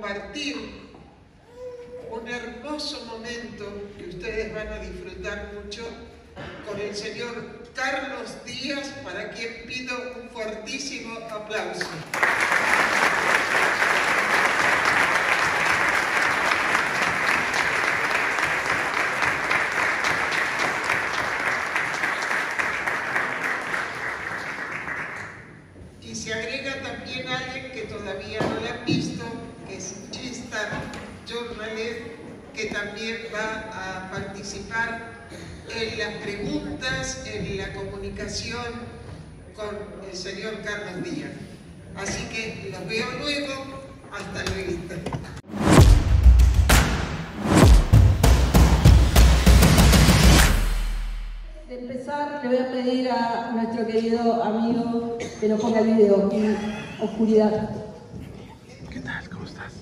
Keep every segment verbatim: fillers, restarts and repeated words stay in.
compartir un hermoso momento que ustedes van a disfrutar mucho con el señor Carlos Díaz, para quien pido un fuertísimo aplauso. Y se agrega también alguien que todavía no la han visto, que es Chistar Journalist, que también va a participar en las preguntas, en la comunicación con el señor Carlos Díaz. Así que los veo luego. Hasta luego. De empezar, le voy a pedir a nuestro querido amigo que nos ponga el video en oscuridad. ¿Qué tal? ¿Cómo estás?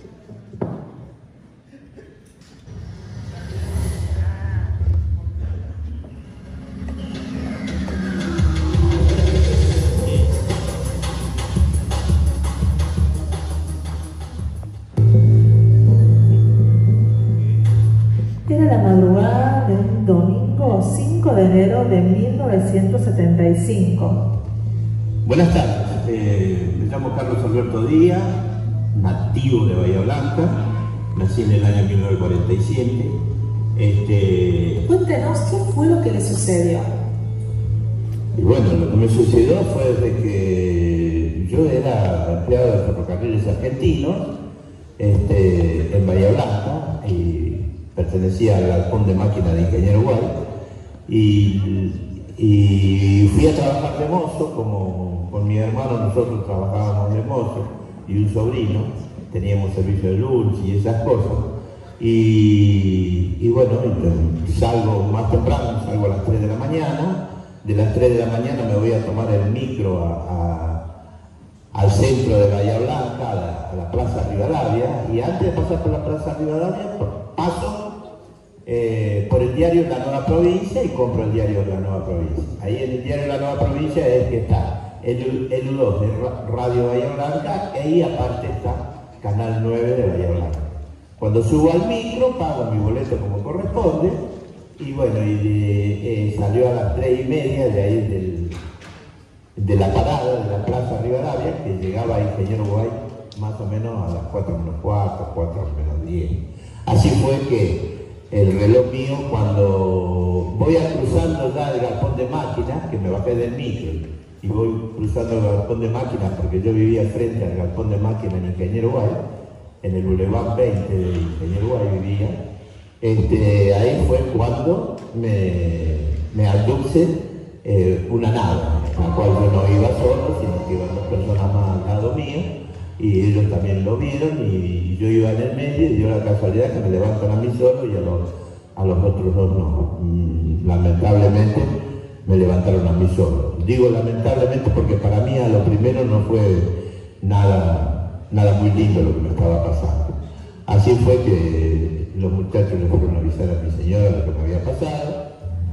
Era la madrugada de un domingo cinco de enero de mil novecientos setenta y cinco. Buenas tardes, eh, me llamo Carlos Alberto Díaz, nativo de Bahía Blanca, nací en el año mil novecientos cuarenta y siete. Este, Cuéntenos qué fue lo que le sucedió. y bueno, lo que me sucedió fue de que yo era empleado de Ferrocarriles Argentinos este, en Bahía Blanca y pertenecía al galpón de máquina de Ingeniero Guay, y, y fui a trabajar de mozo, como con mi hermano nosotros trabajábamos de mozo, y un sobrino, teníamos servicio de luz y esas cosas, y, y bueno, salgo más temprano, salgo a las tres de la mañana, de las tres de la mañana me voy a tomar el micro a, a, al centro de Bahía Blanca, a la, a la Plaza Rivadavia, y antes de pasar por la Plaza Rivadavia, paso Eh, por el diario La Nueva Provincia y compro el diario La Nueva Provincia. Ahí en el diario La Nueva Provincia es que está el, el U dos de Radio Bahía Blanca, y ahí aparte está Canal nueve de Bahía Blanca. Cuando subo al micro, pago mi boleto como corresponde, y bueno, y de, eh, salió a las tres y media de ahí del, de la parada de la Plaza Rivadavia, que llegaba a Ingeniero Guay más o menos a las cuatro menos cuatro, cuatro menos diez. Así fue que el reloj mío, cuando voy a cruzando ya el galpón de máquinas, que me bajé del micro y voy cruzando el galpón de máquinas, porque yo vivía frente al galpón de máquinas en Ingeniero Guay, en el Boulevard veinte de Ingeniero Guay vivía, este, ahí fue cuando me, me abduce eh, una nave, a la cual yo no iba solo, sino que iban dos personas más al lado mío, y ellos también lo vieron, y yo iba en el medio, y dio la casualidad que me levantan a mí solo y a los, a los otros dos no. Mm, lamentablemente me levantaron a mí solo. Digo lamentablemente porque para mí a lo primero no fue nada, nada muy lindo lo que me estaba pasando. Así fue que los muchachos le fueron a avisar a mi señora lo que me había pasado.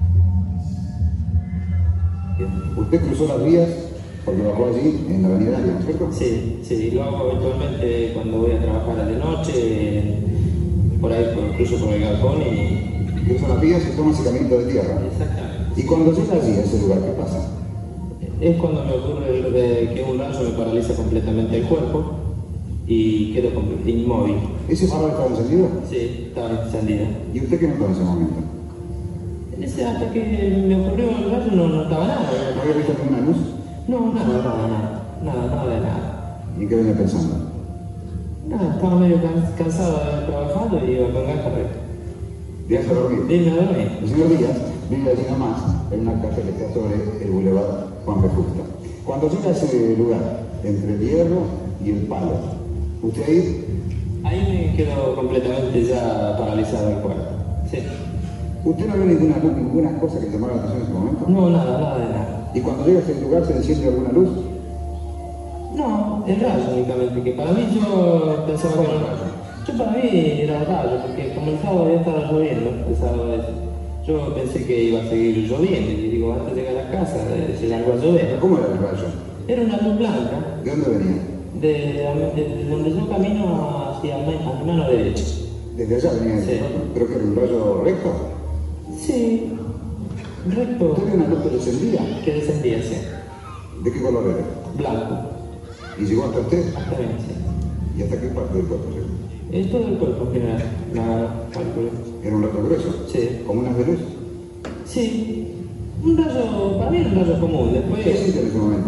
¿Usted cruzó las vías porque bajó allí en la avenida, ¿no es cierto? Sí, sí, lo hago habitualmente cuando voy a trabajar de noche, por ahí por, incluso por el galpón y... Cruza las vías y toma ese caminito de tierra. Exactamente. ¿Y cuando llega allí, a ese lugar, qué pasa? Es cuando me ocurre lo de que un rayo me paraliza completamente el cuerpo y quedo inmóvil. ¿Ese farol estaba encendido? Sí, estaba encendido. ¿Y usted qué notó en ese momento? En ese, hasta que me ocurrió el rayo no notaba nada. ¿No había visto ninguna luz? No, nada, nada, nada, nada, nada de nada. ¿Y en qué venía pensando? Nada, estaba medio cansado de haber trabajado y iba con ganas de... ¿Viaje a dormir? Vine a dormir. El señor Díaz vive allí nomás, en una casa que está sobre el Boulevard Juan B. Justa. Cuando llega a ese lugar, entre el hierro y el palo, ¿usted ahí? Ahí me quedo completamente ya paralizado el cuerpo. Sí. ¿Usted no vio ninguna luz, ninguna cosa que llamara la atención en ese momento? No, nada, nada de nada. ¿Y cuando llega a ese lugar se enciende alguna luz? No, el rayo únicamente, que para mí yo pensaba que era un rayo. Yo para mí era el rayo, porque como el sábado ya estaba lloviendo, el sábado ese, yo pensé que iba a seguir lloviendo, y digo, antes de llegar a la casa, se largó a llover. ¿Cómo era el rayo? Era una luz blanca. ¿De dónde venía? De, de, de donde yo camino hacia mi, a mi mano derecha. Desde allá venía el Sí. ¿Pero que era un rayo recto? Sí, recto. ¿Tenía una luz que descendía? Que descendía, sí. ¿De qué color era? Blanco, ¿Y llegó hasta usted? hasta mí, sí. ¿Y hasta qué parte del cuerpo llegó? En todo el cuerpo en general, la cálculo. ¿Era un rayo grueso? Sí. ¿Como unas de luz? Sí, un rayo, para mí era un rayo común. ¿Qué Después, hiciste en ese momento?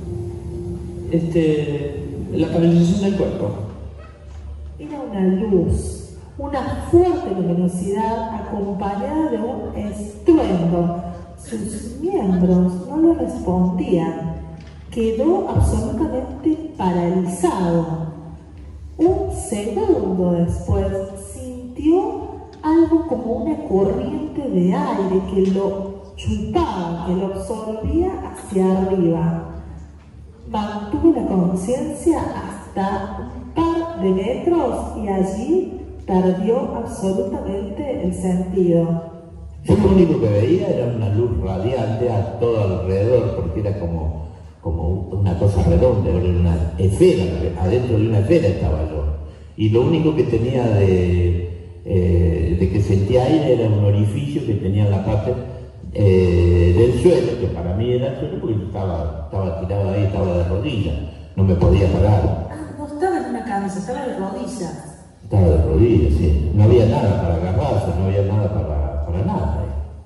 este, la paralización del cuerpo. Era una luz, una fuerte luminosidad acompañada de un estruendo. Sus miembros no le respondían. Quedó absolutamente paralizado. Un segundo después sintió algo como una corriente de aire que lo chupaba, que lo absorbía hacia arriba. Mantuvo la conciencia hasta un par de metros y allí perdió absolutamente el sentido. Yo lo único que veía era una luz radiante a todo alrededor, porque era como, como una cosa redonda, era una esfera, adentro de una esfera estaba yo. Y lo único que tenía de, eh, de que sentía aire era un orificio que tenía en la parte eh, del suelo, que para mí era el suelo porque yo estaba, estaba tirado ahí, estaba de rodillas, no me podía parar. Ah, no estaba en una camisa, estaba de rodillas. Estaba de rodillas, sí. No había nada para agarrarse, no había nada para, para nada.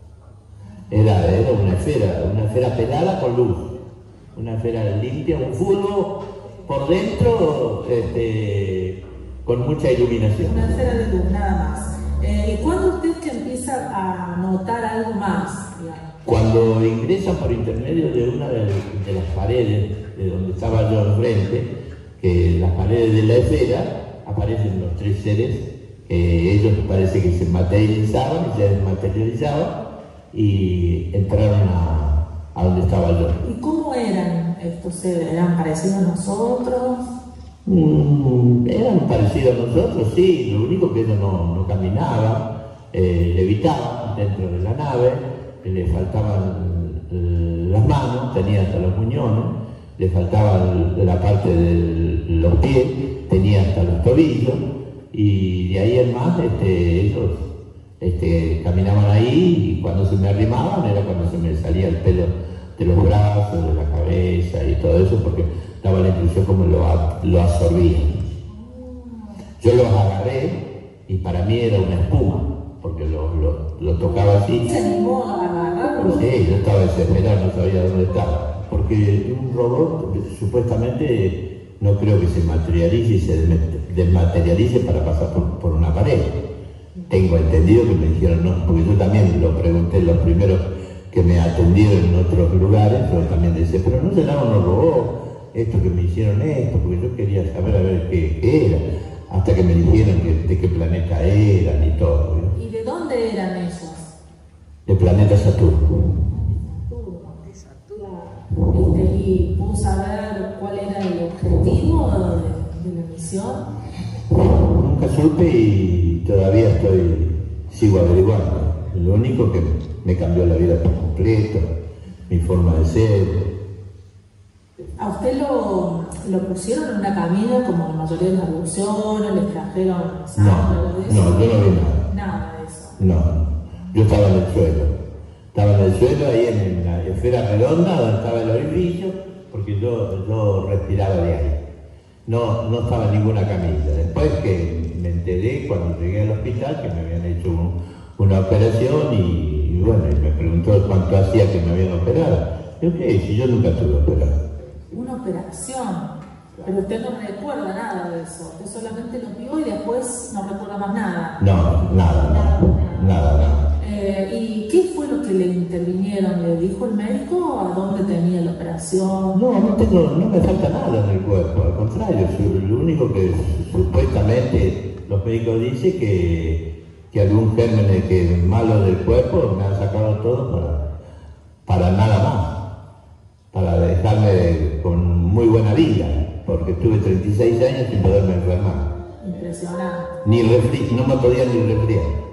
Era, era una esfera, una esfera pelada con luz. Una esfera limpia, un fútbol por dentro, este, con mucha iluminación. Una esfera de luz, nada más. Eh, ¿Y cuándo usted que empieza a notar algo más? Digamos? Cuando ingresan por intermedio de una de, de las paredes, de donde estaba yo enfrente, que en las paredes de la esfera aparecen los tres seres, que ellos parece que se materializaban y se desmaterializaban y entraron a, a donde estaba yo. ¿Y cómo eran estos seres? ¿Eran parecidos a nosotros? Mm, eran parecidos a nosotros, sí, lo único que ellos no, no caminaban, eh, levitaban dentro de la nave, le faltaban eh, las manos, tenía hasta los muñones, le faltaba la parte de los pies, tenía hasta los tobillos, y de ahí en más este, ellos este, caminaban ahí, y cuando se me arrimaban era cuando se me salía el pelo de los brazos, de la cabeza y todo eso, porque daba la impresión como lo, lo absorbía. Yo los agarré y para mí era una espuma, porque lo, lo, lo tocaba así. ¿Se animó a agarrarlo? Sí, yo estaba desesperado, no sabía dónde estaba. Porque un robot supuestamente no creo que se materialice y se desmaterialice para pasar por, por una pared. Tengo entendido que me dijeron no, porque yo también lo pregunté los primeros que me atendieron en otros lugares, pero también decía, pero no será unos robots, esto que me hicieron esto, porque yo quería saber a ver qué, qué era, hasta que me dijeron que, de qué planeta eran y todo. ¿no? ¿Y de dónde eran ellos? Del planeta Saturno. Este, ¿Y pudo saber cuál era el objetivo de, de la misión? Nunca supe y todavía estoy, sigo averiguando. Lo único que me cambió la vida por completo, mi forma de ser. ¿A usted lo, lo pusieron en una camina como la mayoría de las abducciones, le trajeron sangre, algo de No, eso? no, yo no vi nada. Nada de eso. No, yo estaba en el suelo. Estaba en el suelo, ahí en la esfera redonda donde estaba el orificio, porque yo, yo respiraba de ahí. No, no estaba en ninguna camilla. Después que me enteré cuando llegué al hospital que me habían hecho un, una operación y, y bueno, y me preguntó cuánto hacía que me habían operado. Yo qué, si yo nunca estuve operado. Una operación, pero usted no recuerda nada de eso. Usted solamente lo vio y después no recuerda más nada. No, nada, nada, nada, nada. Eh, ¿Y qué fue lo que le intervinieron? ¿Le dijo el médico a dónde tenía la operación? No, no, tengo, no me falta nada en el cuerpo, al contrario, lo único que supuestamente los médicos dicen que, que algún germen que es malo del cuerpo me han sacado todo para, para nada más, para dejarme con muy buena vida, porque estuve treinta y seis años sin poderme enfermar. Impresionante. Ni refri, no me podía ni resfriar.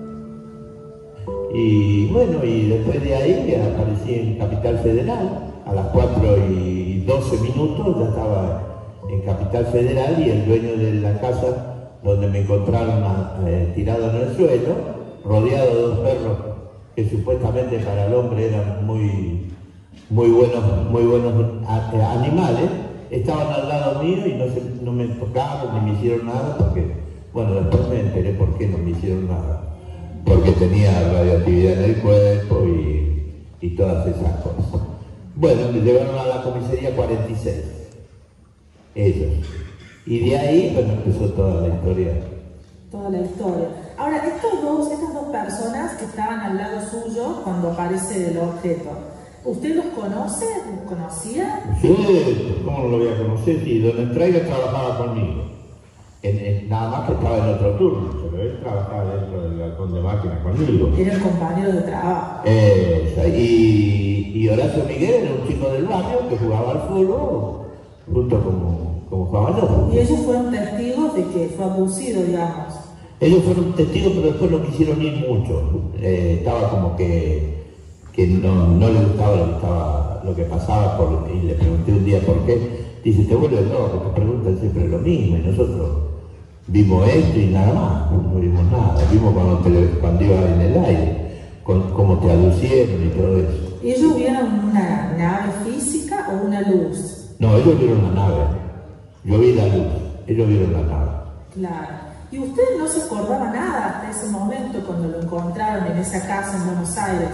Y bueno, y después de ahí aparecí en Capital Federal, a las cuatro y doce minutos ya estaba en Capital Federal y el dueño de la casa donde me encontraron eh, tirado en el suelo, rodeado de dos perros que supuestamente para el hombre eran muy, muy buenos, muy buenos animales, estaban al lado mío y no, se, no me tocaron ni me hicieron nada porque, bueno, después me enteré por qué no me hicieron nada. Porque tenía radioactividad en el cuerpo y, y todas esas cosas. Bueno, me llevaron a la comisaría cuarenta y seis, ellos. Y de ahí, bueno, empezó toda la historia. Toda la historia. Ahora, estos dos, estas dos personas que estaban al lado suyo cuando aparece el objeto, ¿usted los conoce? ¿Los conocía? Sí, ¿cómo no lo voy a conocer? Sí, don Entraiga trabajaba conmigo. En, en, nada más que estaba en otro turno, pero él trabajaba dentro del balcón de máquina conmigo. Era el compañero de trabajo. Eh, y, y Horacio Miguel era un chico del barrio que jugaba al fútbol junto con... como jugaba yo. Y ellos fueron testigos de que fue abducido, digamos. Ellos fueron testigos, pero después no quisieron ir mucho. Eh, estaba como que, que no, no le gustaba lo que, estaba, lo que pasaba, por, y le pregunté un día por qué. Dice, te vuelves loco, te preguntan siempre lo mismo, y nosotros vimos esto y nada más, no vimos nada. Vimos cuando, te, cuando iba en el aire, con, cómo te aducieron y todo eso. ¿Y ellos vieron una nave física o una luz? No, ellos vieron la nave. Yo vi la luz, ellos vieron la nave. Claro. ¿Y usted no se acordaba nada hasta ese momento cuando lo encontraron en esa casa en Buenos Aires?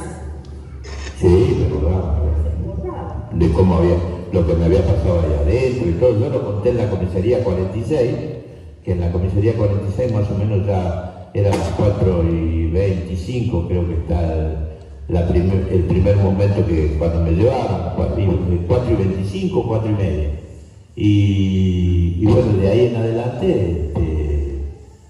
Sí, me acordaba. De cómo había, lo que me había pasado allá adentro y todo. Yo lo conté en la comisaría cuarenta y seis, que en la comisaría cuarenta y seis más o menos ya eran las cuatro y veinticinco, creo que está el, la primer, el primer momento que cuando me llevaron, cuatro y veinticinco, cuatro y media. Y, y bueno, de ahí en adelante este,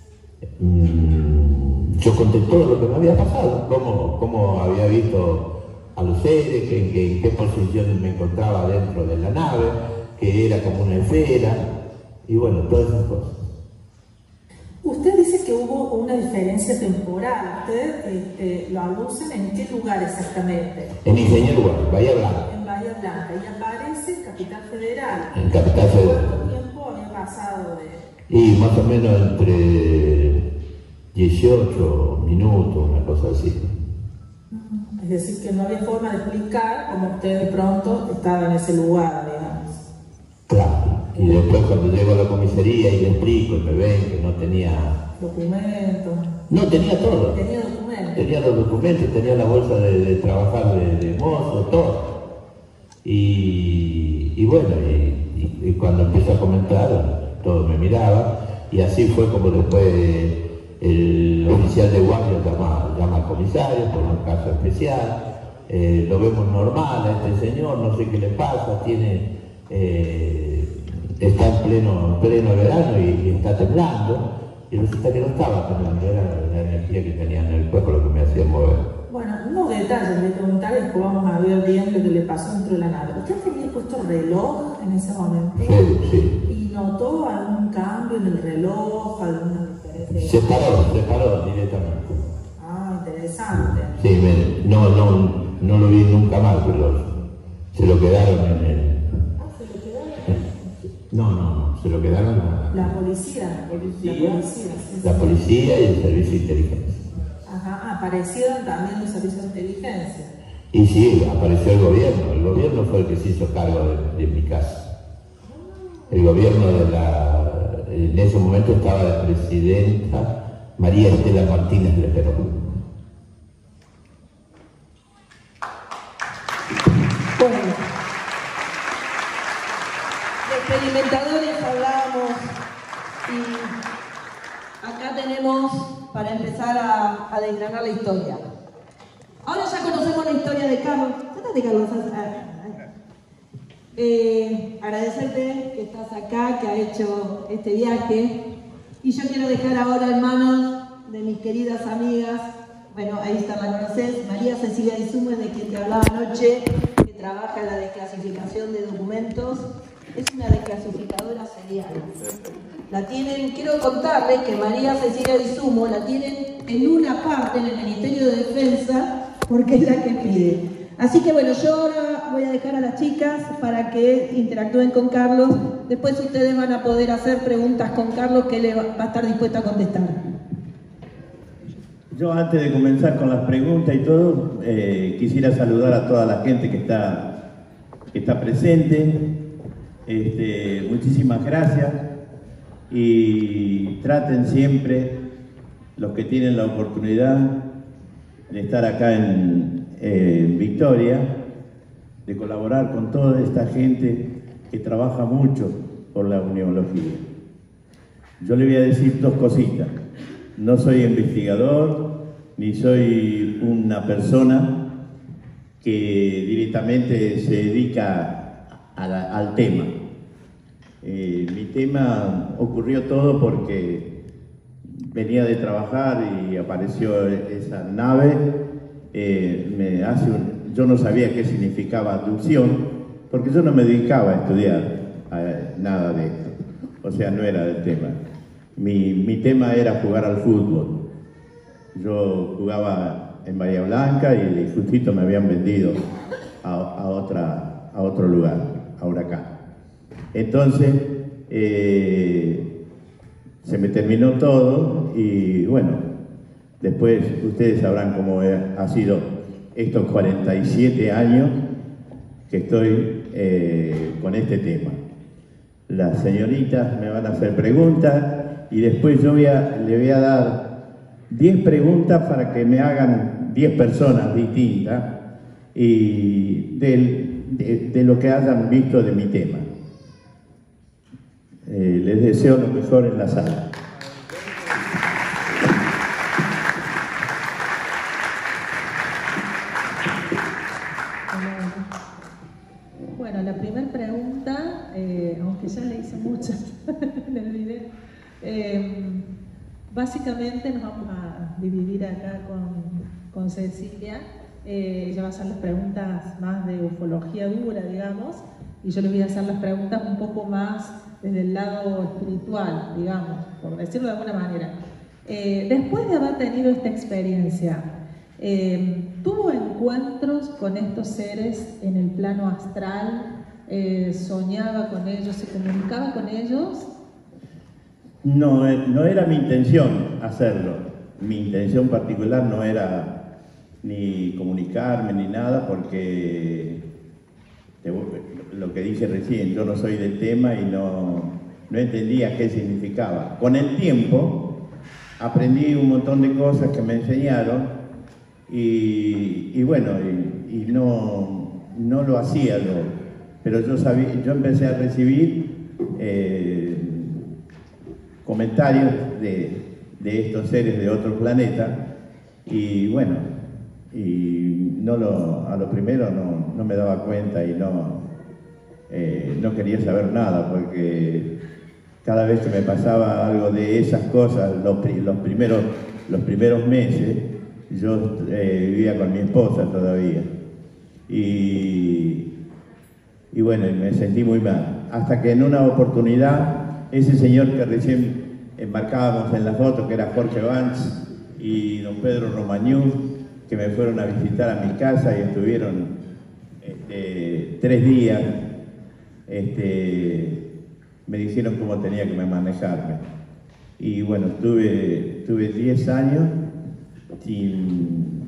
mmm, yo conté todo lo que me había pasado, cómo, cómo había visto a los seres, que, que, en qué posición me encontraba dentro de la nave, que era como una esfera, y bueno, todas esas cosas. Usted dice que hubo una diferencia temporal. ¿Usted este, lo abducen en qué lugar exactamente? En Ingeniero Guardia, Bahía Blanca. En Bahía Blanca. Y aparece en Capital Federal. En Capital Federal. ¿Cuánto tiempo había pasado de...? Y más o menos entre dieciocho minutos, una cosa así. Es decir, que no había forma de explicar cómo usted de pronto estaba en ese lugar, digamos. Claro. Y después cuando llego a la comisaría y le explico y me ven que no tenía... Documentos. No, tenía todo. Tenía documentos. Tenía los documentos, tenía la bolsa de, de trabajar de, de mozo, todo. Y, y bueno, y, y, y cuando empiezo a comentar, todo me miraba. Y así fue como después el oficial de guardia llama, llama al comisario por un caso especial. Eh, lo vemos normal a este señor, no sé qué le pasa, tiene... Eh, está en pleno, pleno verano y, y está temblando, y resulta que no estaba temblando, era la energía que tenía en el cuerpo lo que me hacía mover. Bueno, unos detalles de preguntar, después vamos a ver bien lo que le pasó dentro de la nave. ¿Usted tenía puesto reloj en ese momento? Sí, sí. ¿Y notó algún cambio en el reloj, alguna diferencia? Se paró, se paró directamente. Ah, interesante. Sí, me, no, no, no lo vi nunca más, pero se lo quedaron en el... No, no, no, se lo quedaron a... La policía, la policía, la policía, sí, la policía y el servicio de inteligencia. Ajá, aparecieron también los servicios de inteligencia. Y sí, apareció el gobierno, el gobierno fue el que se hizo cargo de, de mi casa. El gobierno de la... En ese momento estaba la presidenta María Estela Martínez de Perú. Bueno, de experimentadores hablábamos y acá tenemos para empezar a, a desgranar la historia. Ahora ya conocemos la historia de Carlos. Fíjate, Carlos. Eh, agradecerte que estás acá, que ha hecho este viaje. Y yo quiero dejar ahora en manos de mis queridas amigas, bueno, ahí está, la conoces, María Cecilia Izumo, de quien te hablaba anoche, que trabaja en la desclasificación de documentos. Es una desclasificadora serial. La tienen, quiero contarles que María Cecilia Izumo la tienen en una parte en el Ministerio de Defensa, porque es la que pide. Así que bueno, yo ahora voy a dejar a las chicas para que interactúen con Carlos. Después ustedes van a poder hacer preguntas con Carlos, que él va a estar dispuesto a contestar. Yo, antes de comenzar con las preguntas y todo, eh, quisiera saludar a toda la gente que está, que está presente. Este, muchísimas gracias y traten siempre, los que tienen la oportunidad de estar acá en, eh, en Victoria, de colaborar con toda esta gente que trabaja mucho por la uniología. Yo le voy a decir dos cositas. No soy investigador, ni soy una persona que directamente se dedica a la, al tema. Eh, mi tema ocurrió todo porque venía de trabajar y apareció esa nave. Eh, me hace un, yo no sabía qué significaba abducción, porque yo no me dedicaba a estudiar a nada de esto. O sea, no era del tema. Mi, mi tema era jugar al fútbol. Yo jugaba en Bahía Blanca y justito me habían vendido a, a, otra, a otro lugar, a Huracán. Entonces, eh, se me terminó todo y bueno, después ustedes sabrán cómo ha sido estos cuarenta y siete años que estoy eh, con este tema. Las señoritas me van a hacer preguntas y después yo voy a, le voy a dar diez preguntas para que me hagan diez personas distintas y de, de, de lo que hayan visto de mi tema. Eh, les deseo lo mejor en la sala. Bueno, la primera pregunta, eh, aunque ya le hice muchas en el video, eh, básicamente nos vamos a dividir acá con, con Cecilia. Eh, ella va a hacer las preguntas más de ufología dura, digamos, y yo le voy a hacer las preguntas un poco más desde el lado espiritual, digamos, por decirlo de alguna manera. Eh, después de haber tenido esta experiencia, eh, ¿tuvo encuentros con estos seres en el plano astral? Eh, ¿Soñaba con ellos? ¿Se comunicaba con ellos? No, no era mi intención hacerlo. Mi intención particular no era ni comunicarme ni nada, porque lo que dije recién, yo no soy del tema y no, no entendía qué significaba. Con el tiempo aprendí un montón de cosas que me enseñaron y, y bueno, y, y no, no lo hacía yo, pero yo, sabía, yo empecé a recibir eh, comentarios de, de estos seres de otro planeta y bueno, y no lo, a lo primero no, no me daba cuenta y no, eh, no quería saber nada, porque cada vez que me pasaba algo de esas cosas, los, los, primeros, los primeros meses, yo eh, vivía con mi esposa todavía y, y bueno, me sentí muy mal, hasta que en una oportunidad ese señor que recién embarcábamos en la foto, que era Jorge Banz y don Pedro Romagnú, que me fueron a visitar a mi casa y estuvieron este, tres días, este, me dijeron cómo tenía que manejarme. Y bueno, tuve, tuve diez años sin,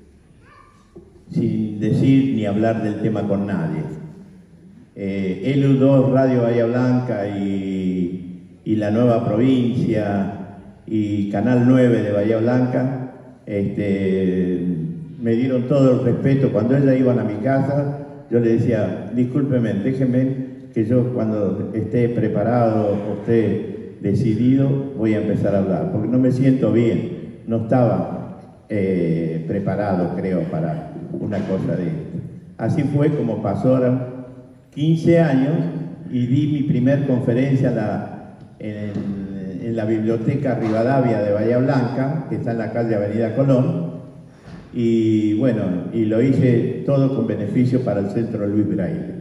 sin decir ni hablar del tema con nadie. Eh, L U dos, Radio Bahía Blanca y, y La Nueva Provincia y Canal nueve de Bahía Blanca, Este, me dieron todo el respeto. Cuando ellas iban a mi casa, yo le decía, discúlpeme, déjenme que yo cuando esté preparado o esté decidido voy a empezar a hablar, porque no me siento bien, no estaba eh, preparado, creo, para una cosa de esto. Así fue como pasaron quince años y di mi primer conferencia en la, en, en la Biblioteca Rivadavia de Bahía Blanca, que está en la calle Avenida Colón, y bueno, y lo hice todo con beneficio para el Centro Luis Braille.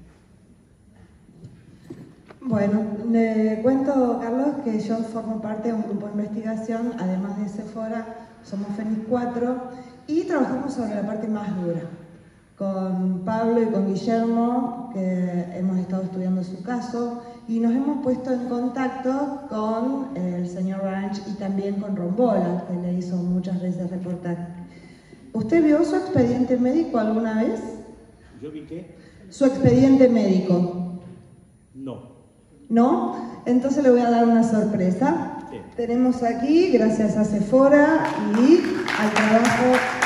Bueno, le cuento, Carlos, que yo formo parte de un grupo de investigación, además de Sephora, somos Fénix cuatro, y trabajamos sobre la parte más dura. con Pablo y con Guillermo, que hemos estado estudiando su caso, y nos hemos puesto en contacto con el señor Ranch y también con Rombola, que le hizo muchas veces reportaje. ¿Usted vio su expediente médico alguna vez? ¿Yo vi qué? Su expediente médico. No. ¿No? Entonces le voy a dar una sorpresa. Sí. Tenemos aquí, gracias a Sephora y al trabajo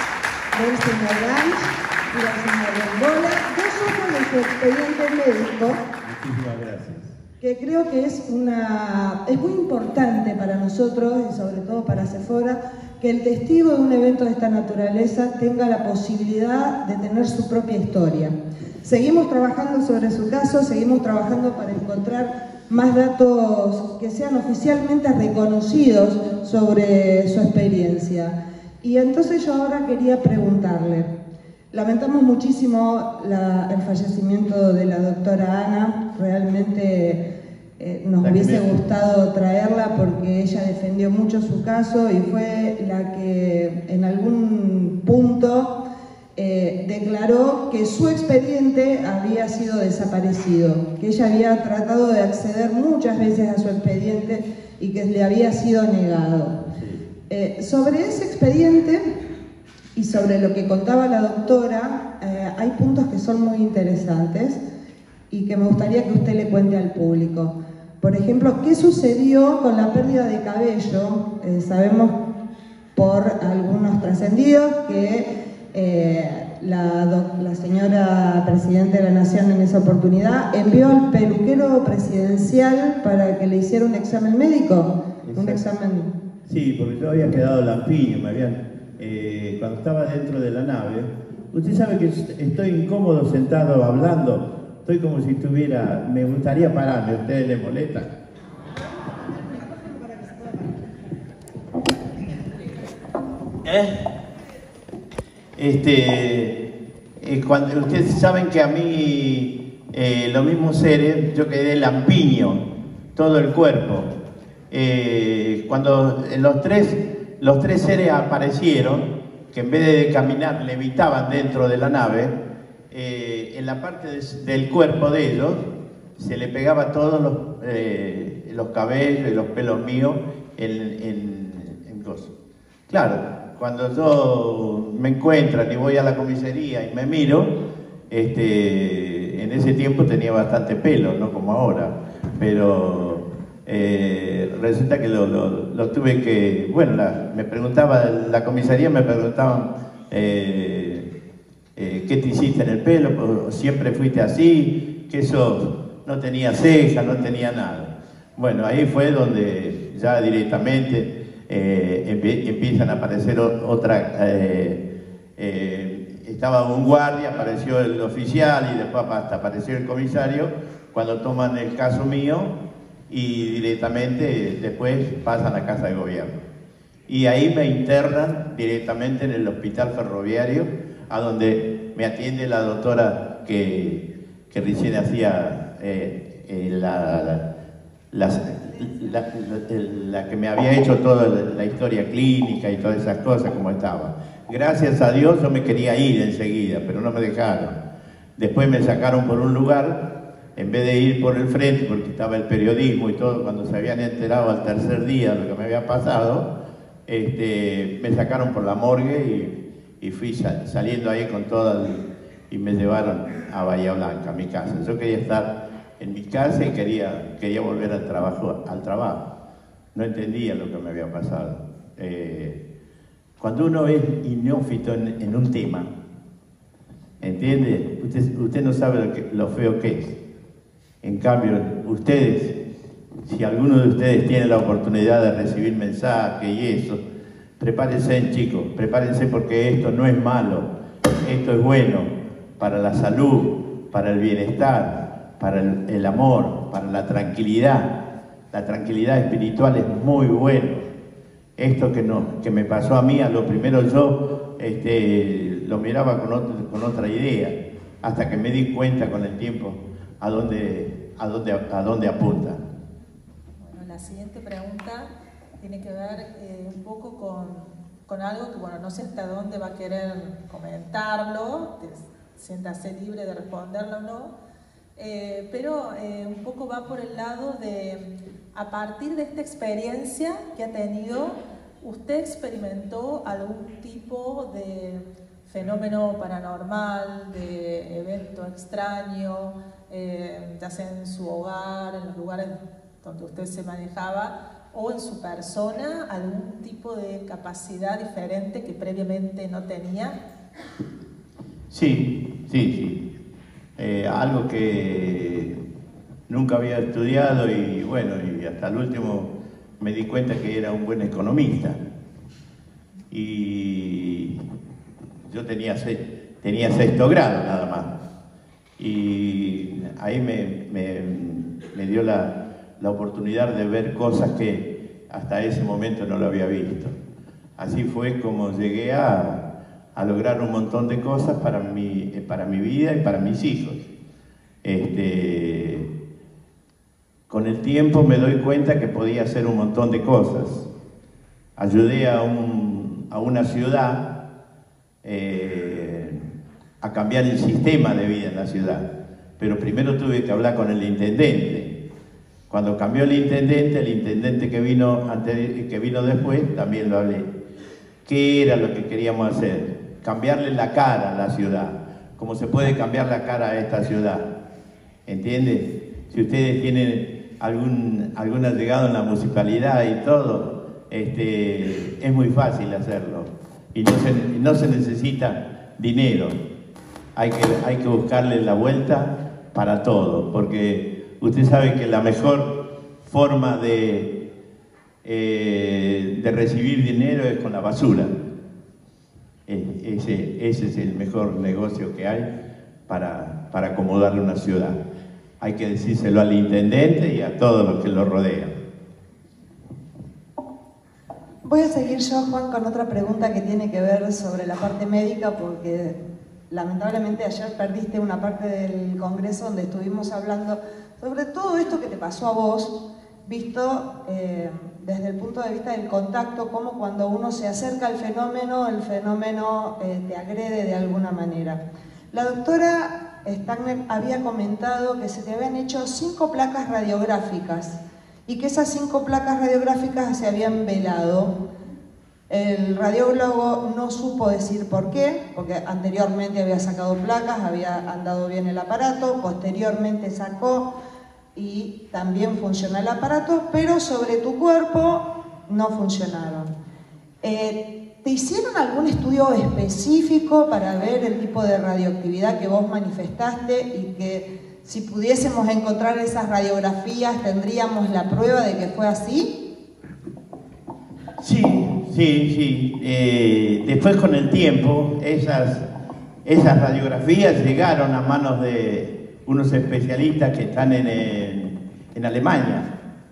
del señor Ranch y del señor Rombola, dos hojas de su expediente médico. Muchísimas gracias. Que creo que es, una, es muy importante para nosotros y sobre todo para Sephora que el testigo de un evento de esta naturaleza tenga la posibilidad de tener su propia historia. Seguimos trabajando sobre su caso, seguimos trabajando para encontrar más datos que sean oficialmente reconocidos sobre su experiencia. Y entonces yo ahora quería preguntarle, lamentamos muchísimo la, el fallecimiento de la doctora Ana, realmente eh, nos la hubiese me... gustado traerla porque ella defendió mucho su caso y fue la que en algún punto eh, declaró que su expediente había sido desaparecido, que ella había tratado de acceder muchas veces a su expediente y que le había sido negado. Eh, sobre ese expediente y sobre lo que contaba la doctora, eh, hay puntos que son muy interesantes y que me gustaría que usted le cuente al público. Por ejemplo, ¿qué sucedió con la pérdida de cabello? Eh, sabemos por algunos trascendidos que eh, la, doc, la señora Presidenta de la Nación en esa oportunidad envió al peluquero presidencial para que le hiciera un examen médico. Exacto. Un examen... Sí, porque yo había quedado lampiño, me habían... Eh, cuando estaba dentro de la nave, usted sabe que estoy incómodo sentado hablando, estoy como si estuviera, me gustaría pararme, ¿a ustedes les molesta? ¿Eh? Este, eh, cuando, ustedes saben que a mí, eh, los mismos seres, yo quedé lampiño, todo el cuerpo. Eh, cuando los tres... Los tres seres aparecieron, que en vez de caminar levitaban dentro de la nave, eh, en la parte de, del cuerpo de ellos se le pegaba todos los, eh, los cabellos y los pelos míos en, en, en cosas. Claro, cuando yo me encuentran y voy a la comisaría y me miro, este, en ese tiempo tenía bastante pelo, no como ahora, pero... Eh, resulta que lo, lo, lo tuve que, bueno, la, me preguntaba, la comisaría me preguntaban eh, eh, ¿qué te hiciste en el pelo? ¿Siempre fuiste así? ¿Que eso no tenía ceja, no tenía nada? Bueno, ahí fue donde ya directamente eh, empie, empiezan a aparecer otra, eh, eh, estaba un guardia, apareció el oficial y después hasta apareció el comisario, cuando toman el caso mío, y directamente después pasan a casa de gobierno. Y ahí me internan directamente en el hospital ferroviario, a donde me atiende la doctora que, que recién hacía eh, eh, la, la, la, la, la, la que me había hecho toda la historia clínica y todas esas cosas como estaba. Gracias a Dios yo me quería ir enseguida, pero no me dejaron. Después me sacaron por un lugar, en vez de ir por el frente, porque estaba el periodismo y todo, cuando se habían enterado al tercer día de lo que me había pasado, este, me sacaron por la morgue y, y fui sal, saliendo ahí con todo el, y me llevaron a Bahía Blanca, a mi casa. Yo quería estar en mi casa y quería, quería volver al trabajo, al trabajo. No entendía lo que me había pasado. Eh, cuando uno es neófito en, en un tema, ¿entiende? Usted, usted no sabe lo, que, lo feo que es. En cambio, ustedes, si alguno de ustedes tiene la oportunidad de recibir mensajes y eso, prepárense, chicos, prepárense porque esto no es malo, esto es bueno para la salud, para el bienestar, para el, el amor, para la tranquilidad. La tranquilidad espiritual es muy buena. Esto que, no, que me pasó a mí, a lo primero yo este, lo miraba con, otro, con otra idea, hasta que me di cuenta con el tiempo a dónde, a dónde, a dónde apunta. Bueno, la siguiente pregunta tiene que ver eh, un poco con, con algo que, bueno, no sé hasta dónde va a querer comentarlo, siéntase libre de responderla o no, eh, pero eh, un poco va por el lado de, a partir de esta experiencia que ha tenido, ¿usted experimentó algún tipo de fenómeno paranormal, de evento extraño, eh, ya sea en su hogar, en los lugares donde usted se manejaba, o en su persona, algún tipo de capacidad diferente que previamente no tenía? Sí, sí, sí. Eh, algo que nunca había estudiado y bueno, y hasta el último me di cuenta que era un buen economista. Y yo tenía, tenía sexto grado nada más. Y ahí me, me, me dio la, la oportunidad de ver cosas que hasta ese momento no lo había visto. Así fue como llegué a, a lograr un montón de cosas para mi, para mi vida y para mis hijos. Este, con el tiempo me doy cuenta que podía hacer un montón de cosas. Ayudé a, un, a una ciudad eh, a cambiar el sistema de vida en la ciudad, pero primero tuve que hablar con el intendente. Cuando cambió el intendente, el intendente que vino, antes, que vino después, también lo hablé. ¿Qué era lo que queríamos hacer? Cambiarle la cara a la ciudad, como se puede cambiar la cara a esta ciudad. ¿Entiende? Si ustedes tienen algún, algún allegado en la municipalidad y todo, este, es muy fácil hacerlo. Y no se, no se necesita dinero. Hay que, hay que buscarle la vuelta para todo, porque usted sabe que la mejor forma de, eh, de recibir dinero es con la basura. Ese, ese es el mejor negocio que hay para, para acomodarle una ciudad. Hay que decírselo al intendente y a todos los que lo rodean. Voy a seguir yo, Juan, con otra pregunta que tiene que ver sobre la parte médica, porque lamentablemente ayer perdiste una parte del congreso donde estuvimos hablando sobre todo esto que te pasó a vos, visto eh, desde el punto de vista del contacto, como cuando uno se acerca al fenómeno, el fenómeno eh, te agrede de alguna manera. La doctora Stagner había comentado que se te habían hecho cinco placas radiográficas y que esas cinco placas radiográficas se habían velado. El radiólogo no supo decir por qué, porque anteriormente había sacado placas, había andado bien el aparato, posteriormente sacó y también funciona el aparato, pero sobre tu cuerpo no funcionaron. Eh, ¿Te hicieron algún estudio específico para ver el tipo de radioactividad que vos manifestaste y que si pudiésemos encontrar esas radiografías tendríamos la prueba de que fue así? Sí, sí, sí. Eh, después con el tiempo esas, esas radiografías llegaron a manos de unos especialistas que están en, en, en Alemania.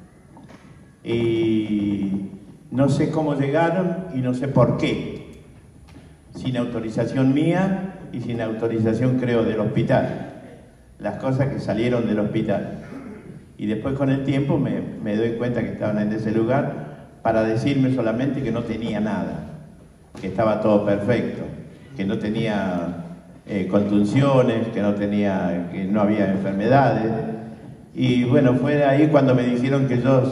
Y no sé cómo llegaron y no sé por qué. Sin autorización mía y sin autorización, creo, del hospital. Las cosas que salieron del hospital. Y después con el tiempo me, me doy cuenta que estaban en ese lugar para decirme solamente que no tenía nada, que estaba todo perfecto, que no tenía eh, contunciones, que no tenía, que no había enfermedades. Y bueno, fue ahí cuando me dijeron que yo,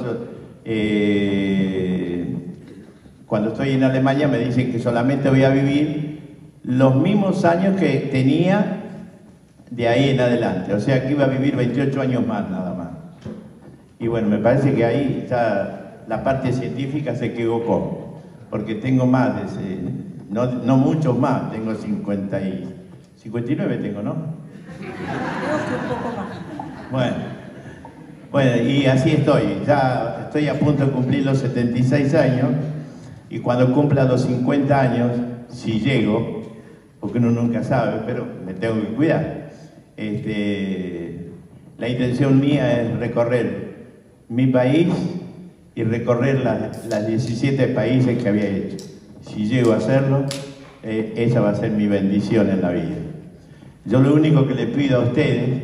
eh, cuando estoy en Alemania me dicen que solamente voy a vivir los mismos años que tenía de ahí en adelante, o sea que iba a vivir veintiocho años más nada más. Y bueno, me parece que ahí está la parte científica, se equivocó, porque tengo más de ese, no, no muchos más, tengo cincuenta y, cincuenta y nueve tengo, ¿no? Creo que un poco más. Bueno, bueno, y así estoy, ya estoy a punto de cumplir los setenta y seis años, y cuando cumpla los cincuenta años, si llego, porque uno nunca sabe, pero me tengo que cuidar, este, la intención mía es recorrer mi país y recorrer las, las diecisiete países que había hecho. Si llego a hacerlo, eh, esa va a ser mi bendición en la vida. Yo lo único que les pido a ustedes,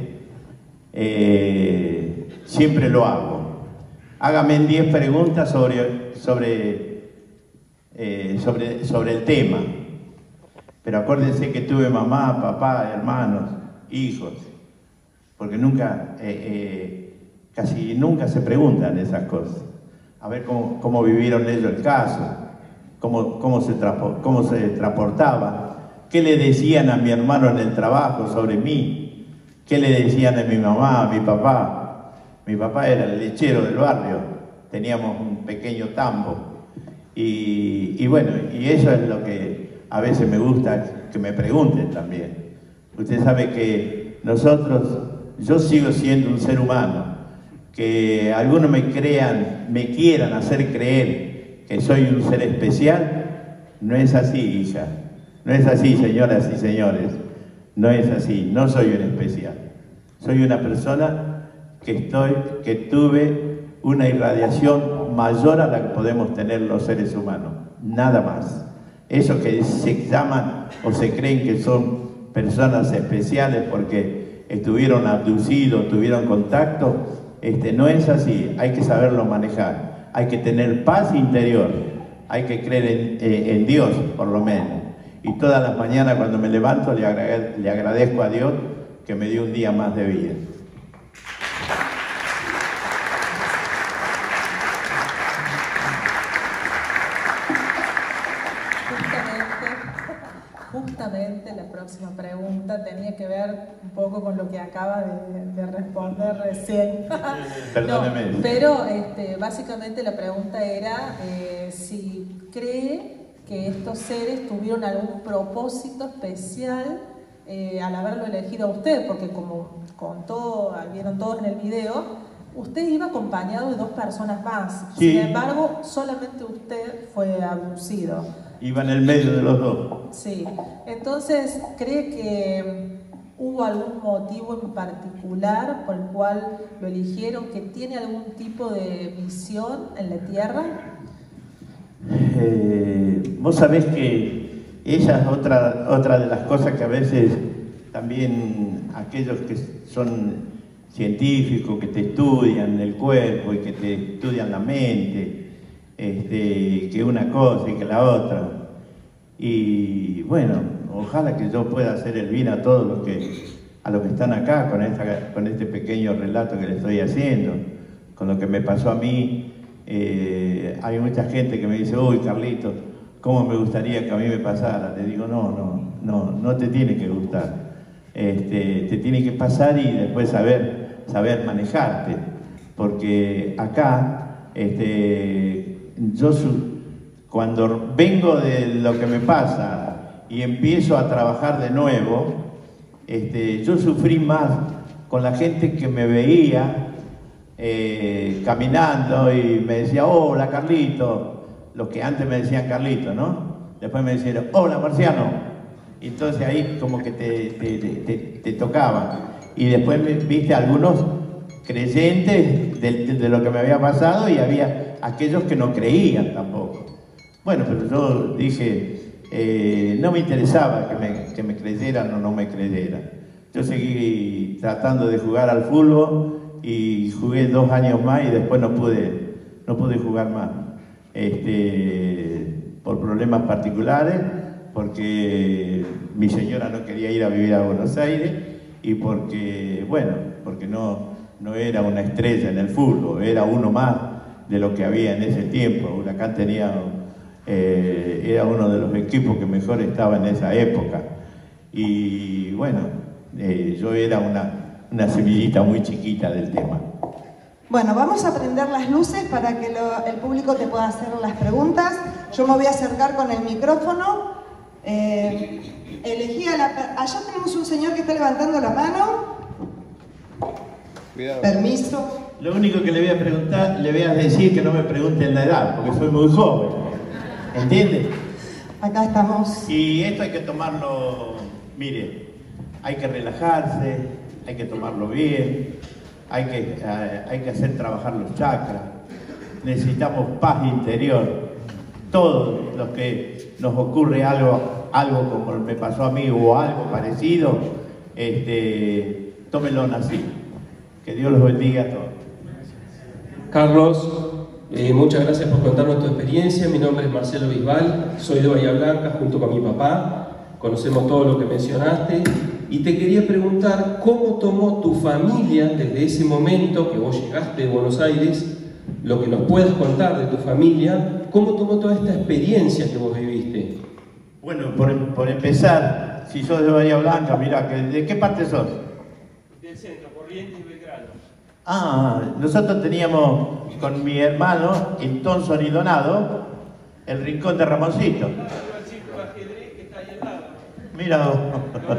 eh, siempre lo hago. Háganme diez preguntas sobre, sobre, eh, sobre, sobre el tema. pero acuérdense que tuve mamá, papá, hermanos, hijos, porque nunca, eh, eh, casi nunca se preguntan esas cosas. A ver cómo, cómo vivieron ellos el caso, cómo, cómo, se cómo se transportaban, qué le decían a mi hermano en el trabajo sobre mí, qué le decían a mi mamá, a mi papá. Mi papá era el lechero del barrio, teníamos un pequeño tambo. Y, y bueno, y eso es lo que a veces me gusta que me pregunten también. Usted sabe que nosotros, yo sigo siendo un ser humano, que algunos me crean, me quieran hacer creer que soy un ser especial, no es así, hija. No es así, señoras y señores. No es así, no soy un especial. Soy una persona que, estoy, que tuve una irradiación mayor a la que podemos tener los seres humanos. Nada más. Eso que se llaman o se creen que son personas especiales porque estuvieron abducidos, tuvieron contacto, este, no es así. Hay que saberlo manejar. Hay que tener paz interior. Hay que creer en, eh, en Dios, por lo menos. Y todas las mañanas cuando me levanto le, agrade, le agradezco a Dios que me dio un día más de vida. Justamente la próxima pregunta tenía que ver un poco con lo que acaba de, de responder recién. Perdóneme. No, pero este, básicamente la pregunta era eh, si cree que estos seres tuvieron algún propósito especial eh, al haberlo elegido a usted, porque como contó, vieron todos en el video, usted iba acompañado de dos personas más. Sí. Sin embargo, solamente usted fue abducido. Iba en el medio de los dos. Sí. Entonces, ¿cree que hubo algún motivo en particular por el cual lo eligieron, que tiene algún tipo de misión en la Tierra? Eh, vos sabés que esa es otra, otra de las cosas que a veces también aquellos que son científicos, que te estudian el cuerpo y que te estudian la mente, este, que una cosa y que la otra. Y bueno, ojalá que yo pueda hacer el bien a todos los que, a los que están acá con, esta, con este pequeño relato que les estoy haciendo, con lo que me pasó a mí. Eh, hay mucha gente que me dice, uy, Carlito, ¿cómo me gustaría que a mí me pasara? Le digo, no, no, no, no te tiene que gustar. Este, te tiene que pasar y después saber, saber manejarte. Porque acá, este, yo cuando vengo de lo que me pasa y empiezo a trabajar de nuevo, este, yo sufrí más con la gente que me veía Eh, caminando y me decía, hola Carlito, los que antes me decían Carlito, ¿no? Después me decían, hola Marciano. Y entonces ahí como que te, te, te, te tocaba. Y después viste algunos creyentes de, de, de lo que me había pasado y había aquellos que no creían tampoco. Bueno, pero yo dije, eh, no me interesaba que me, que me creyeran o no me creyeran. Yo seguí tratando de jugar al fútbol y jugué dos años más y después no pude, no pude jugar más, este, por problemas particulares, porque mi señora no quería ir a vivir a Buenos Aires y porque, bueno, porque no, no era una estrella en el fútbol, era uno más de lo que había en ese tiempo. Huracán tenía, eh, era uno de los equipos que mejor estaba en esa época y bueno, eh, yo era una una semillita muy chiquita del tema. Bueno, vamos a prender las luces para que lo, el público te pueda hacer las preguntas. Yo me voy a acercar con el micrófono. Eh, elegí a la... Allá tenemos un señor que está levantando la mano. Cuidado. Permiso. Lo único que le voy a preguntar, le voy a decir que no me pregunten la edad, porque soy muy joven. ¿Entiende? Acá estamos. Y esto hay que tomarlo, mire, hay que relajarse, hay que tomarlo bien, hay que, eh, hay que hacer trabajar los chakras, necesitamos paz interior. Todos los que nos ocurre algo, algo como me pasó a mí o algo parecido, este, tómenlo así. Que Dios los bendiga a todos. Carlos, eh, muchas gracias por contarnos tu experiencia. Mi nombre es Marcelo Bisbal, soy de Bahía Blanca junto con mi papá. conocemos todo lo que mencionaste, y te quería preguntar cómo tomó tu familia desde ese momento que vos llegaste de Buenos Aires, lo que nos puedas contar de tu familia, cómo tomó toda esta experiencia que vos viviste. Bueno, por, por empezar, si sos de Bahía Blanca, mira, ¿de qué parte sos? Del centro, Corrientes y Belgrano. Ah, nosotros teníamos con mi hermano en Thompson y Donado el rincón de Ramoncito. Mira vos.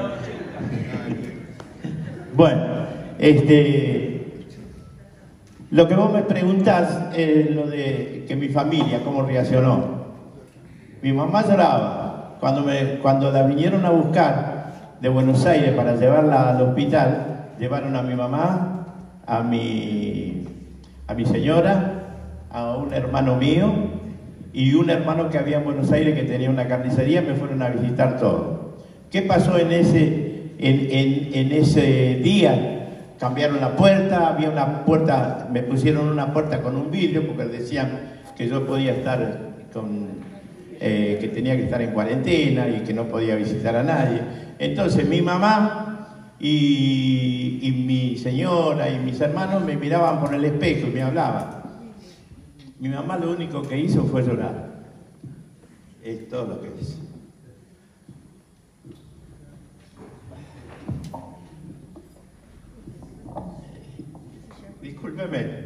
Bueno, este, lo que vos me preguntás es lo de que mi familia, cómo reaccionó. Mi mamá lloraba cuando, me, cuando la vinieron a buscar de Buenos Aires para llevarla al hospital. Llevaron a mi mamá, a mi, a mi señora, a un hermano mío y un hermano que había en Buenos Aires que tenía una carnicería. Me fueron a visitar todos. ¿Qué pasó en ese, en, en, en ese día? Cambiaron la puerta, había una puerta, me pusieron una puerta con un vidrio porque decían que yo podía estar con, eh, que tenía que estar en cuarentena y que no podía visitar a nadie. Entonces mi mamá y, y mi señora y mis hermanos me miraban por el espejo y me hablaban. Mi mamá lo único que hizo fue llorar. Es todo lo que hizo. Discúlpeme. Bueno,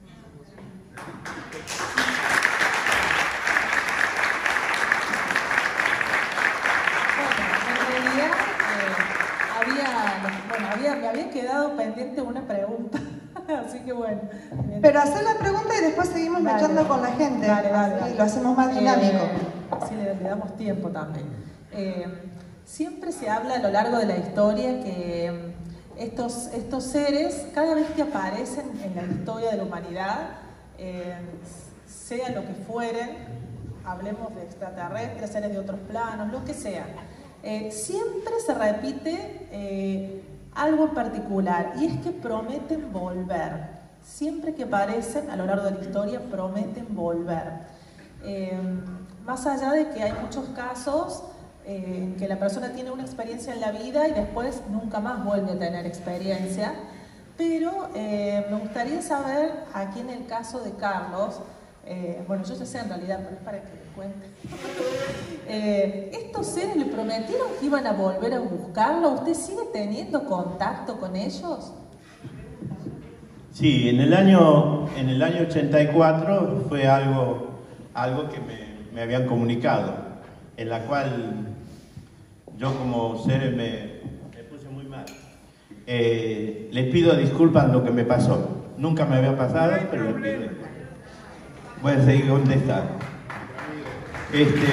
en realidad eh, había, bueno, había, me había quedado pendiente una pregunta, así que bueno. Pero hacer la pregunta y después seguimos Dale, mechando con la gente. Dale, dale, Y dale. lo hacemos más dinámico. Eh, así le, le damos tiempo también. Eh, siempre se habla a lo largo de la historia que Estos, estos seres, cada vez que aparecen en la historia de la humanidad, eh, sea lo que fueren, hablemos de extraterrestres, seres de otros planos, lo que sea, eh, siempre se repite eh, algo en particular, y es que prometen volver. Siempre que aparecen a lo largo de la historia, prometen volver. Eh, más allá de que hay muchos casos Eh, que la persona tiene una experiencia en la vida y después nunca más vuelve a tener experiencia, pero eh, me gustaría saber, aquí en el caso de Carlos, eh, bueno, yo ya sé en realidad, pero es para que me cuente, eh, ¿estos seres le prometieron que iban a volver a buscarlo? ¿Usted sigue teniendo contacto con ellos? Sí, en el año, en el año ochenta y cuatro fue algo, algo que me, me habían comunicado, en la cual yo como ser me, me puse muy mal. Eh, les pido disculpas lo que me pasó. Nunca me había pasado, pero les pido disculpas. Voy a seguir contestando. Este,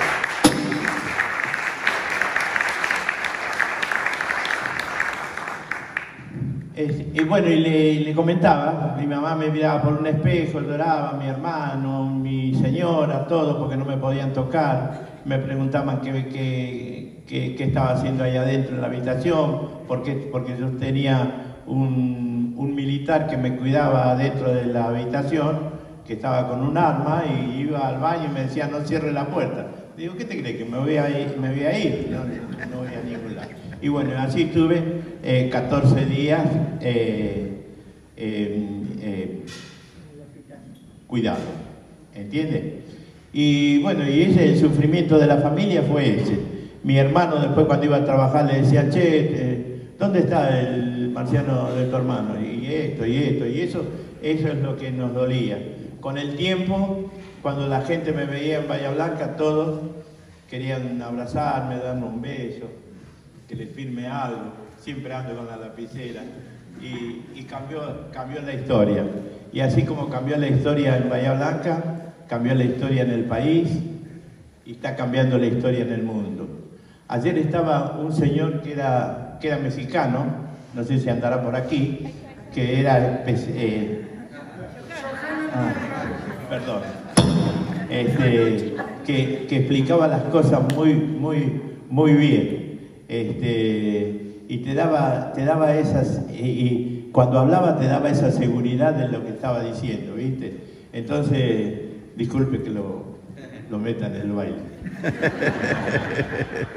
es, y bueno, y le, le comentaba, mi mamá me miraba por un espejo, lloraba, mi hermano, mi señora, todos, porque no me podían tocar. Me preguntaban qué, qué, qué, qué estaba haciendo ahí adentro en la habitación, porque, porque yo tenía un, un militar que me cuidaba dentro de la habitación, que estaba con un arma, y iba al baño y me decía, no cierre la puerta. Digo, ¿qué te crees? ¿Que me voy a ir? Me voy a ir? No, no voy a ningún lado. Y bueno, así estuve eh, catorce días eh, eh, eh, cuidado, ¿entiendes? Y bueno, y ese, el sufrimiento de la familia fue ese. Mi hermano después cuando iba a trabajar le decía, che, eh, ¿dónde está el marciano de tu hermano? Y esto, y esto, y eso, eso es lo que nos dolía. Con el tiempo, cuando la gente me veía en Bahía Blanca, todos querían abrazarme, darme un beso, que les firme algo, siempre ando con la lapicera. Y, y cambió, cambió la historia. Y así como cambió la historia en Bahía Blanca, cambió la historia en el país y está cambiando la historia en el mundo. Ayer estaba un señor que era, que era mexicano, no sé si andará por aquí, que era, eh, ah, perdón, este, que, que explicaba las cosas muy, muy, muy bien, este, y te daba, te daba esas, y, y cuando hablaba te daba esa seguridad de lo que estaba diciendo, ¿viste? Entonces, disculpe que lo, lo meta en el baile.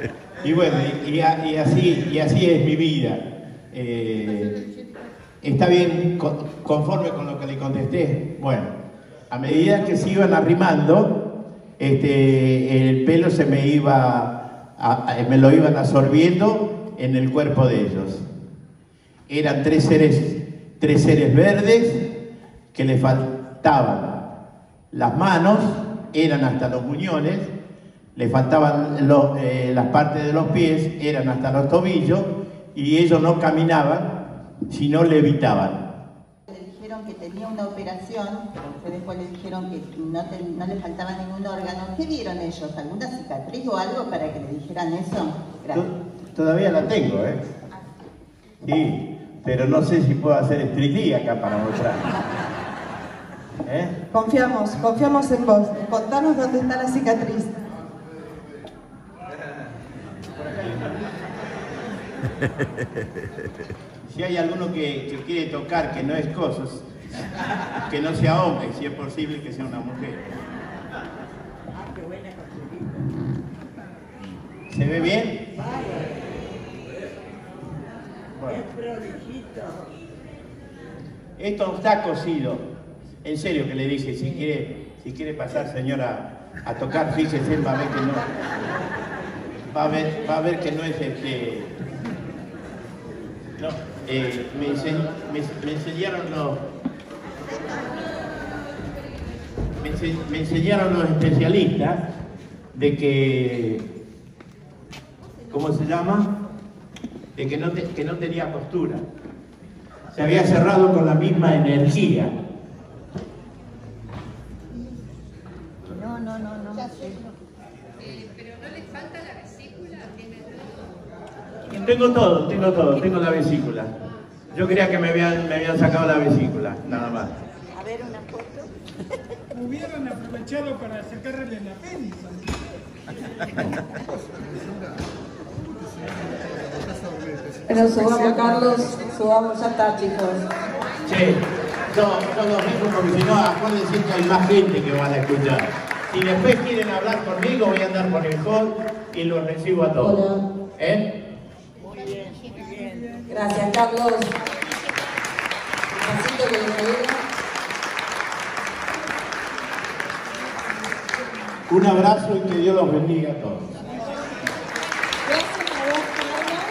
Y bueno, y, y, y, así, y así es mi vida. Eh, ¿Está bien conforme con lo que le contesté? Bueno, a medida que se iban arrimando, este, el pelo se me iba, a, a, me lo iban absorbiendo en el cuerpo de ellos. Eran tres seres, tres seres verdes que le faltaban las manos, eran hasta los muñones, le faltaban los, eh, las partes de los pies, eran hasta los tobillos, y ellos no caminaban, sino levitaban. Le dijeron que tenía una operación, porque después le dijeron que no, te, no le faltaba ningún órgano. ¿Qué vieron ellos? ¿Alguna cicatriz o algo para que le dijeran eso? Gracias. Todavía la tengo, ¿eh? Sí, pero no sé si puedo hacer street acá para mostrar. ¿Eh? Confiamos, confiamos en vos. Contanos dónde está la cicatriz. Si hay alguno que, que quiere tocar que no es cosas, que no sea hombre, si es posible que sea una mujer. ¿Se ve bien? Bueno. Esto está cosido. En serio que le dije, si quiere, si quiere pasar, señora, a tocar, fíjese, va a ver que no. Va a ver, va a ver que no es el que. No, eh, me, enseñ, me, me enseñaron los. Me, ense, me enseñaron los especialistas de que. ¿Cómo se llama? De que no, te, que no tenía postura. Se había cerrado con la misma energía. No, no, no, no. Eh, pero no les falta la vesícula, ¿tiene todo? Tengo todo, tengo todo, tengo la vesícula. Yo creía que me habían, me habían sacado la vesícula, nada más. A ver, una foto. Hubieran aprovechado para sacarle la apéndice. Pero subamos, Carlos, subamos, ya está, chicos. Che, yo, yo los dejo porque si no, acuérdense que hay más gente que van a escuchar. Si después quieren hablar conmigo, voy a andar por el hall y los recibo a todos. Hola. ¿Eh? Muy bien, muy bien. Gracias, Carlos. Pasito que le saluda. Un abrazo y que Dios los bendiga a todos. Gracias a vos, Carlos,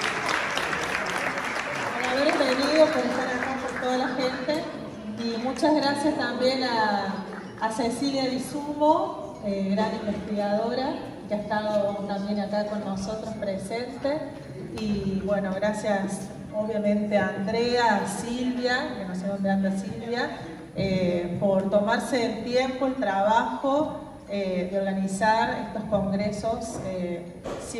por haber venido, por estar acá, por toda la gente. Y muchas gracias también a, a Cecilia Di Sumo, eh, gran investigadora, que ha estado también acá con nosotros presente. Y bueno, gracias obviamente a Andrea, a Silvia, que no sé dónde anda Silvia, eh, por tomarse el tiempo, el trabajo, Eh, de organizar estos congresos eh,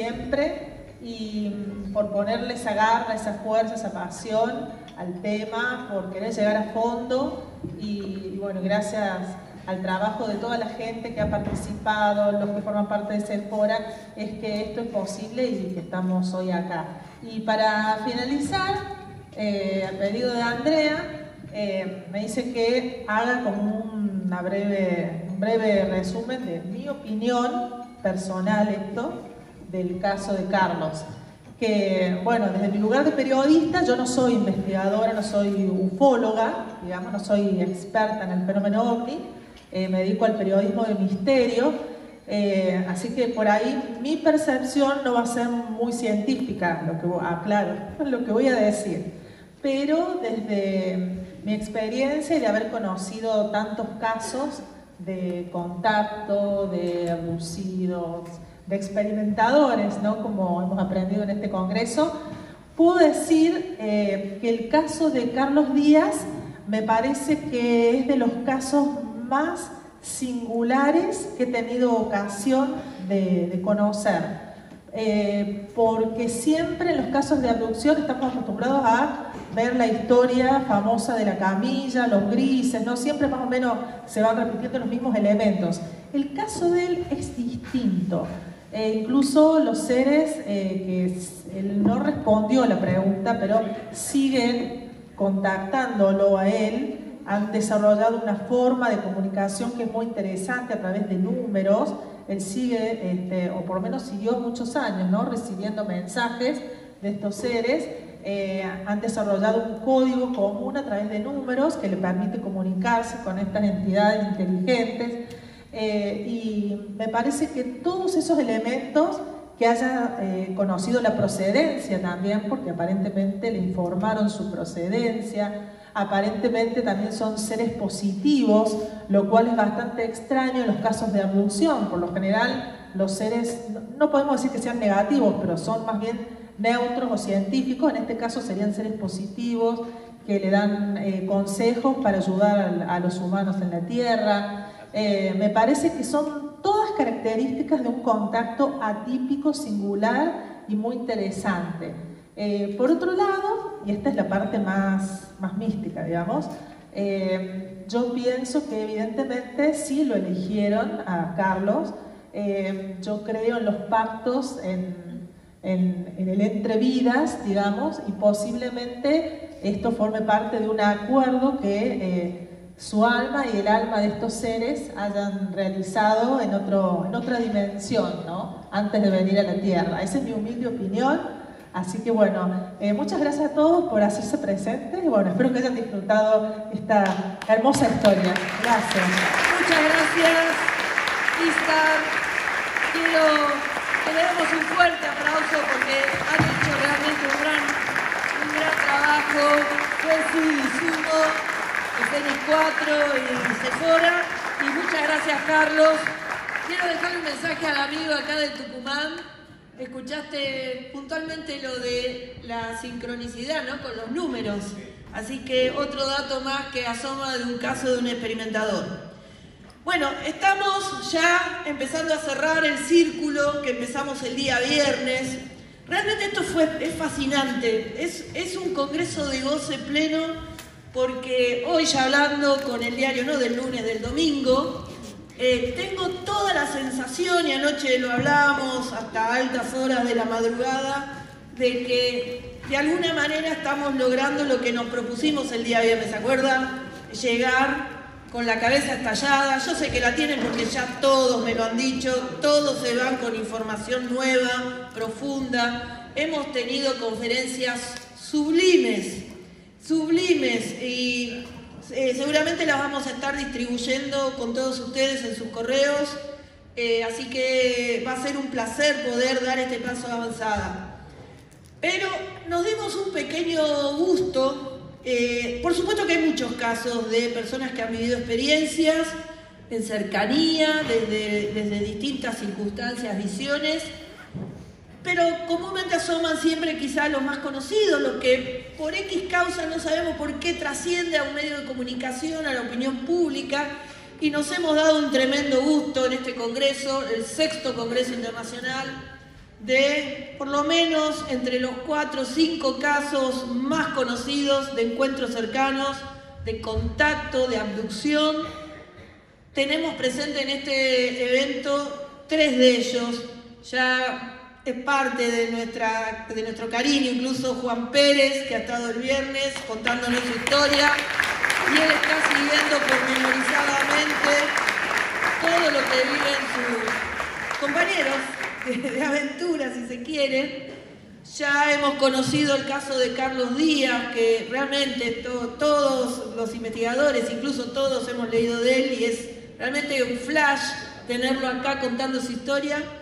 siempre y por ponerle esa garra, esa fuerza, esa pasión al tema, por querer llegar a fondo y, y bueno, gracias al trabajo de toda la gente que ha participado, los que forman parte de Selfora, es que esto es posible y que estamos hoy acá. Y para finalizar, eh, a pedido de Andrea, eh, me dice que haga como una breve, un breve resumen de mi opinión personal esto, del caso de Carlos. Que, bueno, desde mi lugar de periodista, yo no soy investigadora, no soy ufóloga, digamos, no soy experta en el fenómeno ovni, eh, me dedico al periodismo de misterio, eh, así que por ahí mi percepción no va a ser muy científica, lo que, aclaro, lo que voy a decir, pero desde mi experiencia y de haber conocido tantos casos de contacto, de abducidos, de experimentadores, ¿no? Como hemos aprendido en este congreso, puedo decir eh, que el caso de Carlos Díaz me parece que es de los casos más singulares que he tenido ocasión de, de conocer. Eh, porque siempre en los casos de abducción estamos acostumbrados a ver la historia famosa de la camilla, los grises, ¿no? Siempre más o menos se van repitiendo los mismos elementos. El caso de él es distinto. Eh, incluso los seres eh, que él no respondió a la pregunta, pero siguen contactándolo a él, han desarrollado una forma de comunicación que es muy interesante a través de números. Él sigue, este, o por lo menos siguió muchos años, ¿no?, recibiendo mensajes de estos seres. Eh, han desarrollado un código común a través de números que le permite comunicarse con estas entidades inteligentes. Eh, y me parece que todos esos elementos, que haya eh, conocido la procedencia también, porque aparentemente le informaron su procedencia, aparentemente también son seres positivos, lo cual es bastante extraño en los casos de abducción. Por lo general los seres, no podemos decir que sean negativos, pero son más bien neutros o científicos. En este caso serían seres positivos que le dan eh, consejos para ayudar a, a los humanos en la Tierra. Eh, me parece que son todas características de un contacto atípico, singular y muy interesante. Eh, por otro lado, y esta es la parte más, más mística, digamos, eh, yo pienso que evidentemente sí lo eligieron a Carlos. Eh, yo creo en los pactos, en, en, en el entre vidas, digamos, y posiblemente esto forme parte de un acuerdo que eh, su alma y el alma de estos seres hayan realizado en, otro, en otra dimensión, ¿no?, antes de venir a la Tierra. Esa es mi humilde opinión. Así que bueno, eh, muchas gracias a todos por hacerse presentes y bueno, espero que hayan disfrutado esta hermosa historia. Gracias. Muchas gracias, Istar. Quiero que le demos un fuerte aplauso porque han hecho realmente un gran, un gran trabajo. Jesús y Sumo, Fénix cuatro y Sephora. Y muchas gracias, Carlos. Quiero dejar un mensaje al amigo acá de Tucumán. Escuchaste puntualmente lo de la sincronicidad, ¿no?, con los números. Así que otro dato más que asoma de un caso de un experimentador. Bueno, estamos ya empezando a cerrar el círculo que empezamos el día viernes. Realmente esto fue, es fascinante. Es, es un congreso de goce pleno porque hoy, ya hablando con el diario, no del lunes, del domingo, Eh, tengo toda la sensación, y anoche lo hablábamos hasta altas horas de la madrugada, de que de alguna manera estamos logrando lo que nos propusimos el día viernes, ¿se acuerdan? Llegar con la cabeza estallada. Yo sé que la tienen porque ya todos me lo han dicho, todos se van con información nueva, profunda. Hemos tenido conferencias sublimes, sublimes, y Eh, seguramente las vamos a estar distribuyendo con todos ustedes en sus correos, eh, así que va a ser un placer poder dar este paso de avanzada. Pero nos dimos un pequeño gusto. Eh, por supuesto que hay muchos casos de personas que han vivido experiencias en cercanía, desde, desde distintas circunstancias, visiones, pero comúnmente asoman siempre quizá los más conocidos, los que por X causa no sabemos por qué trasciende a un medio de comunicación, a la opinión pública, y nos hemos dado un tremendo gusto en este congreso, el sexto congreso internacional, de por lo menos entre los cuatro o cinco casos más conocidos de encuentros cercanos, de contacto, de abducción. Tenemos presente en este evento tres de ellos. Ya es parte de, nuestra, de nuestro cariño, incluso Juan Pérez, que ha estado el viernes contándonos su historia, y él está siguiendo pormenorizadamente todo lo que viven sus compañeros de, de aventura, si se quiere. Ya hemos conocido el caso de Carlos Díaz, que realmente to, todos los investigadores, incluso todos hemos leído de él, y es realmente un flash tenerlo acá contando su historia.